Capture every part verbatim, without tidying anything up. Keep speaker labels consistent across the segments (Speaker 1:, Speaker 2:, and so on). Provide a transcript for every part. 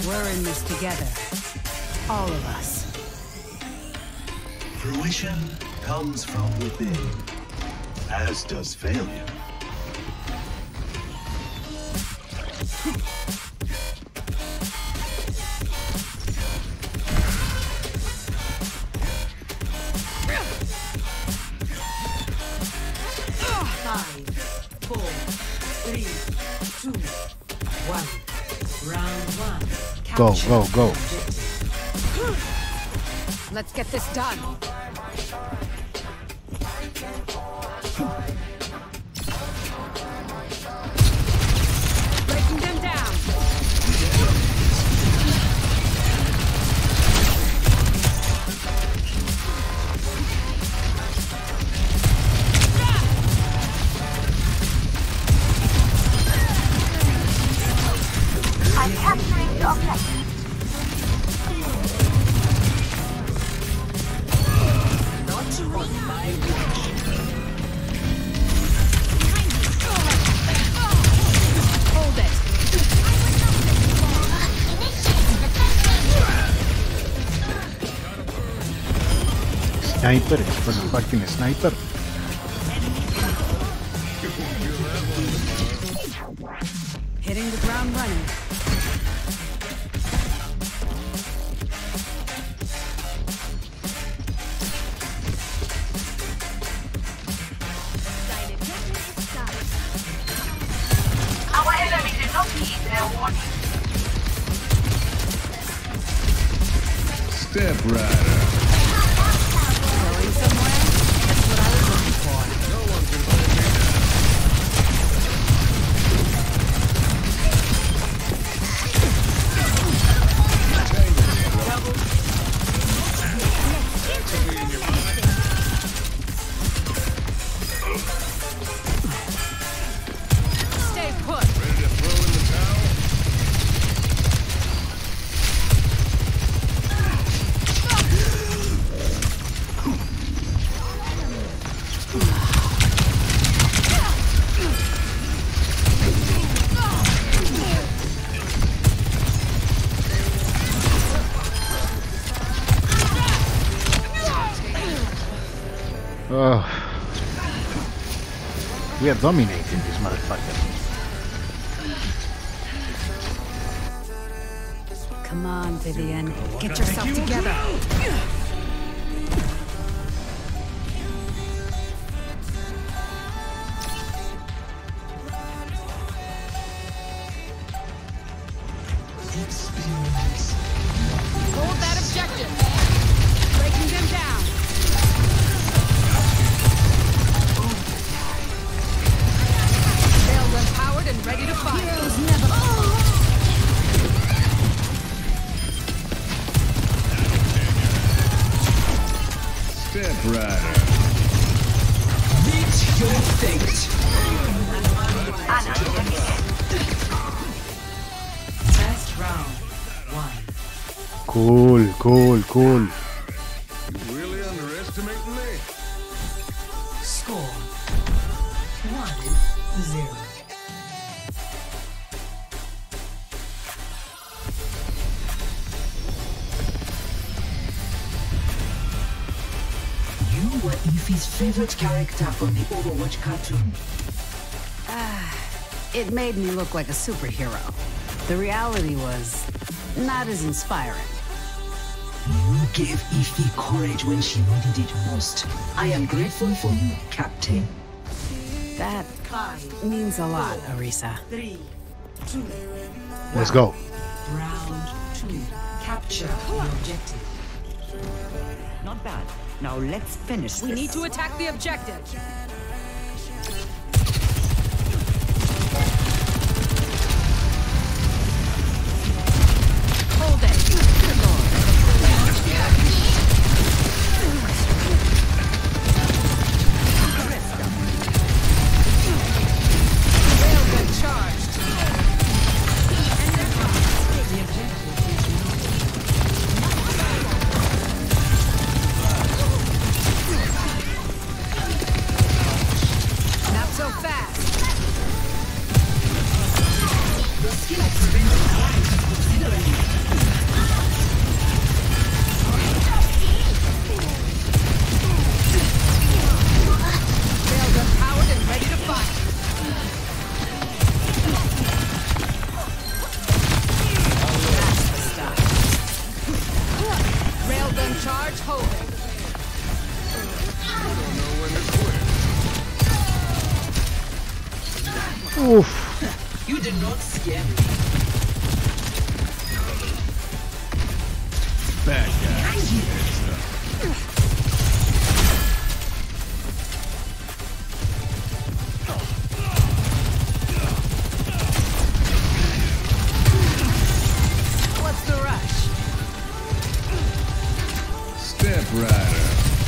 Speaker 1: We're in this together. All of us.
Speaker 2: Fruition comes from within, as does failure.
Speaker 3: Five, four, three, two, one. Round one.
Speaker 4: Go, go, go.
Speaker 1: Let's get this done. Breaking them down.
Speaker 5: I'm capturing the objective.
Speaker 1: Hold it.
Speaker 4: Sniper, it's for the fucking sniper.
Speaker 1: Hitting the ground running.
Speaker 5: Our enemy did not heed their warning.
Speaker 6: Step Rider.
Speaker 1: Going somewhere? That's what I was looking for.
Speaker 6: No one can hold me
Speaker 1: Stay put.
Speaker 6: Ready to throw in the towel?
Speaker 4: Oh. We are dominating this motherfucker.
Speaker 1: Come on, Vivian. Get yourself together. Hold that objective. Breaking them down. They're empowered and ready to fight. Heroes never.
Speaker 6: Step Rider.
Speaker 3: Meet your fate. First round. One.
Speaker 4: Cool, cool, cool.
Speaker 6: You really underestimating me?
Speaker 3: Score. One, zero. You were Ify's favorite character from the Overwatch cartoon.
Speaker 1: It made me look like a superhero. The reality was not as inspiring.
Speaker 3: You gave Ify courage when she needed it most. I am grateful for you, Captain.
Speaker 1: That means a lot, Arisa.
Speaker 3: Three, two,
Speaker 4: Let's go.
Speaker 3: round two. Capture the objective.
Speaker 7: Not bad. Now let's finish
Speaker 1: We
Speaker 7: this.
Speaker 1: need to attack the objective. Hold it. Good lord. Railgun charged. And they're gone.
Speaker 3: The objective is not.
Speaker 4: Oof.
Speaker 3: You did not scare me.
Speaker 6: Bad guy.
Speaker 1: What's the rush?
Speaker 6: Step Rider.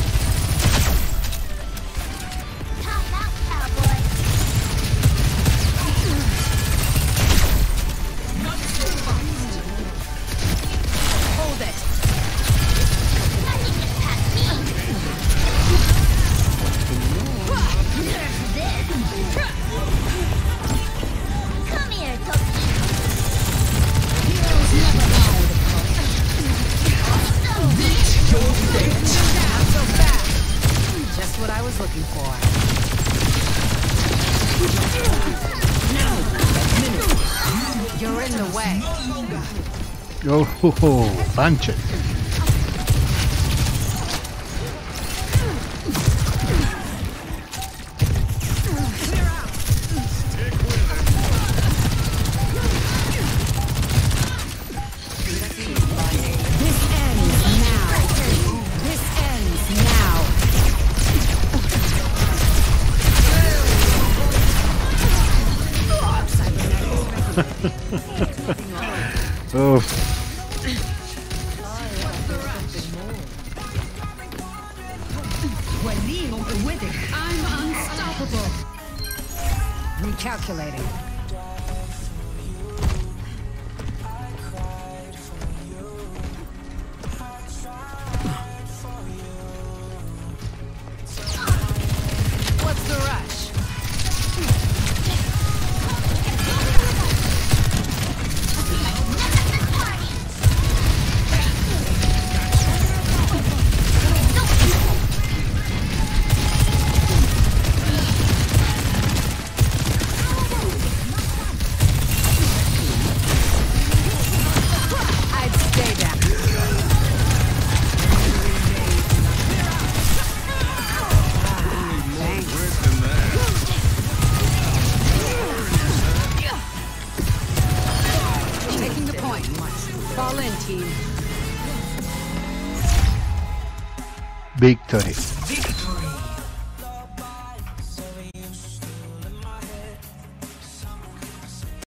Speaker 5: Time out, cowboy.
Speaker 1: Hold it.
Speaker 5: Nothing gets past me. There's this. Come here, Toki.
Speaker 1: Heroes never die. Not so fast. Just what I was looking for. You're in the way.
Speaker 4: Oh, punch it.
Speaker 1: This ends now. This ends now.
Speaker 4: Oh,
Speaker 1: I'm unstoppable. Recalculating. What's the rush? I'd stay down. Thanks.
Speaker 6: Worse than that.
Speaker 1: Taking the point. Fall in, team.
Speaker 4: victory.